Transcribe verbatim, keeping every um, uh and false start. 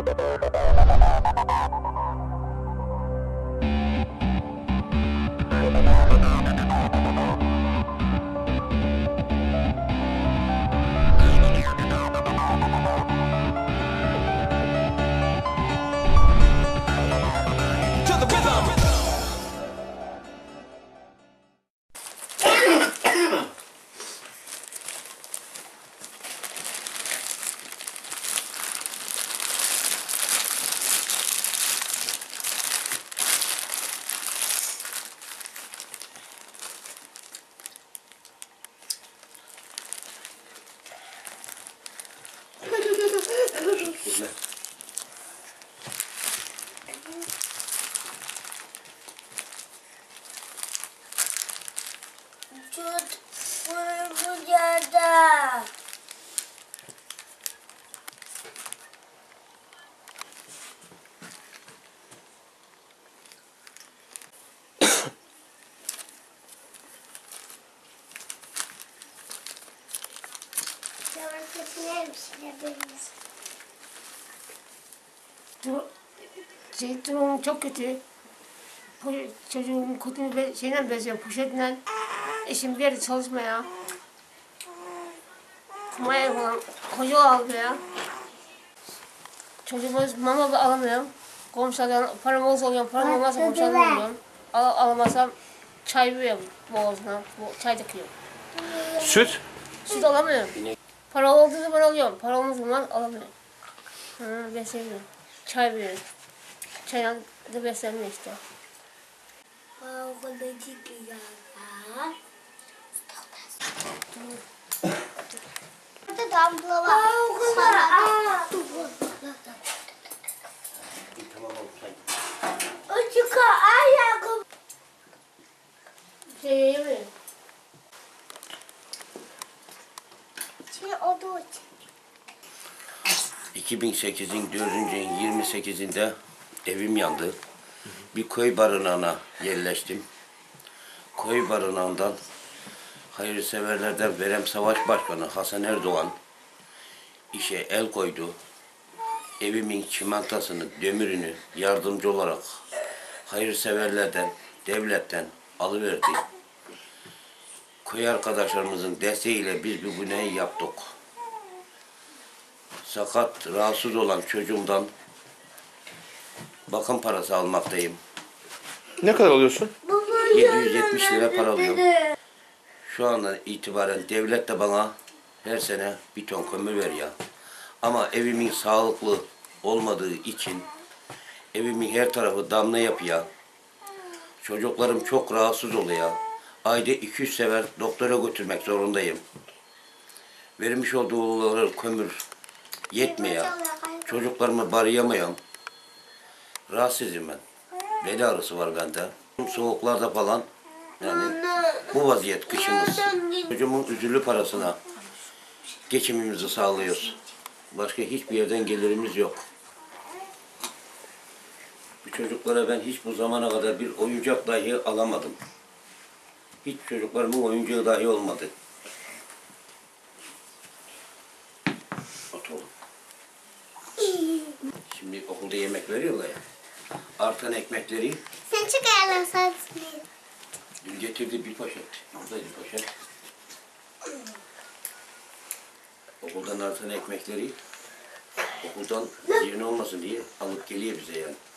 Tut bu yerde. Şey, durumum çok kötü. Çocuğum kutunu be, şeyden beziyor, poşetle. Eşim bir yerde çalışmaya. Kumaya falan, koca aldı ya. Çocuğumuz mama da alamıyorum. Komşulardan param olsa alıyorum, param olmazsa komşulardan alıyorum. Al, alamazsam çay veriyorum boğazına, bo çay döküyorum. Süt? Süt alamıyorum. Para olduğu zaman alıyorum, para olmadığı zaman alamıyorum. Hı, besleniyorum. Çay veriyorum. Çayla da besleniyor işte. Burada damla var. Aa, Açık ayakkabı. Şey yemiyor. Şey olduğu için. iki bin sekizin dördüncü ayın yirmi sekizinde evim yandı. Bir köy barınağına yerleştim. Köy barınağından hayırseverlerden Verem Savaş Başkanı Hasan Erdoğan işe el koydu. Evimin çimentasını, demirini yardımcı olarak hayırseverlerden, devletten alıverdi. Köy arkadaşlarımızın desteğiyle biz bu güneyi yaptık. Sakat, rahatsız olan çocuğumdan bakım parası almaktayım. Ne kadar alıyorsun? yedi yüz yetmiş lira para alıyorum. Şu andan itibaren devlet de bana her sene bir ton kömür veriyor. Ama evimin sağlıklı olmadığı için evimin her tarafı damla yapıyor. Çocuklarım çok rahatsız oluyor. Ayda iki yüz sefer doktora götürmek zorundayım. Vermiş olduğu kömür yetmiyor. Çocuklarımı barıyamıyorum. Rahatsızım ben. Bel ağrısı var bende. Soğuklarda falan yani bu vaziyet kışımız. Çocuğumun üzülü parasına geçimimizi sağlıyoruz. Başka hiçbir yerden gelirimiz yok. Bu çocuklara ben hiç bu zamana kadar bir oyuncak dahi alamadım. Hiç çocuklarımın oyuncağı dahi olmadı. Otur. Şimdi okulda yemek veriyorlar ya. Artan ekmekleri Sen çık ayarlarsan. dün getirdi bir poşet. Burada bir poşet. Okuldan artan ekmekleri okuldan yerine olmasın diye alıp geliyor bize yani.